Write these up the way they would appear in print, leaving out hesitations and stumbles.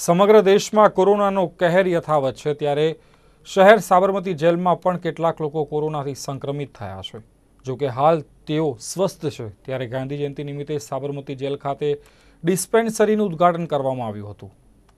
સમગ્ર દેશમાં કોરોનાનો કહેર યથાવત છે ત્યારે શહેર સાબરમતી જેલમાં પણ કેટલાક લોકો કોરોનાથી સંક્રમિત થયા છે। જો કે હાલ તેઓ સ્વસ્થ છે ત્યારે ગાંધી જયંતિ નિમિત્તે સાબરમતી જેલ ખાતે ડિસ્પેન્સરીનું ઉદ્ઘાટન કરવામાં આવ્યું હતું।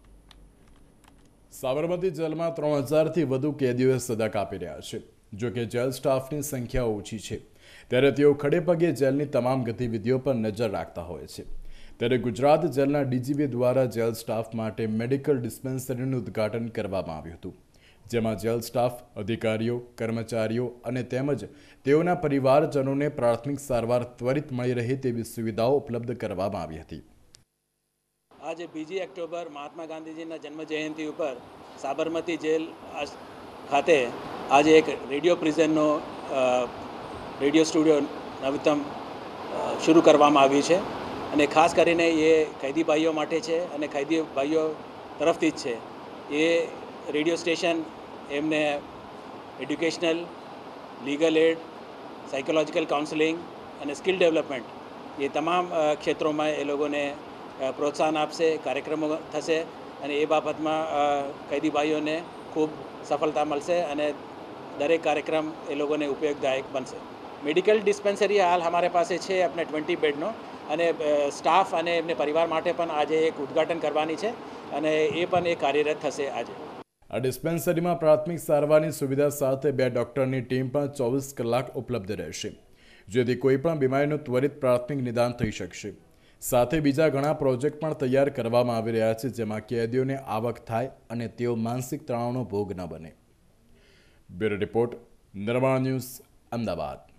સાબરમતી જેલમાં 3000થી વધુ કેદીઓ સજા કાપી રહ્યા છે। જો કે જેલ સ્ટાફની સંખ્યા ઓછી છે ત્યારે તેઓ ખડેપગે જેલની તમામ ગતિવિધિઓ પર નજર રાખતા હોય છે। ત્યારે ગુજરાત જેલના ડીજીપી દ્વારા જેલ સ્ટાફ માટે મેડિકલ ડિસ્પેન્સરીનું ઉદ્ઘાટન કરવામાં આવ્યું હતું, જેમાં જેલ સ્ટાફ, અધિકારીઓ, કર્મચારીઓ અને તેમજ તેઓના પરિવારજનોને પ્રાથમિક સારવાર ત્વરિત મળી રહે તેવી સુવિધાઓ ઉપલબ્ધ કરવામાં આવી હતી। आज 2 ऑक्टोबर महात्मा गांधी जन्म जयंती पर साबरमती जेल खाते आज एक रेडियो प्रिजननो रेडियो स्टूडियो नवीनतम शुरू કરવામાં આવ્યું છે અને ખાસ કરીને એ कैदी भाईओ માટે છે અને कैदी भाईओ તરફથી જ છે। એ રેડિયો સ્ટેશન એમને educational, legal aid, psychological counselling અને સ્કિલ ડેવલપમેન્ટ એ તમામ ક્ષેત્રોમાં એ લોકોને પ્રોત્સાહન આપશે, કાર્યક્રમો થશે અને એ બાબતમાં कैदी ભાઈઓને ખૂબ સફળતા મળશે અને દરેક કાર્યક્રમ એ લોકોને ઉપયોગદાયક બનશે। મેડિકલ ડિસ્પેન્સરી હાલ हमारे પાસે છે આપણે 20 બેડનો અને સ્ટાફ અને એમને પરિવાર માટે પણ આજે એક ઉદ્ઘાટન કરવાની છે અને એ પણ એક કાર્યરત થશે આજે। આ ડિસ્પેન્સરીમાં પ્રાથમિક સારવારની સુવિધા સાથે 2 ડોક્ટરની ટીમ પણ 24 કલાક ઉપલબ્ધ રહેશે, જેથી કોઈપણ બીમારીનું ત્વરિત પ્રાથમિક નિદાન થઈ શકશે। સાથે બીજા ઘણા પ્રોજેક્ટ પણ તૈયાર કરવામાં આવી રહ્યા છે, જેમાં કેદીઓને આવક થાય અને તેઓ માનસિક તણાવનો ભોગ ન બને। Bureau report, Nirman news, Ahmedabad.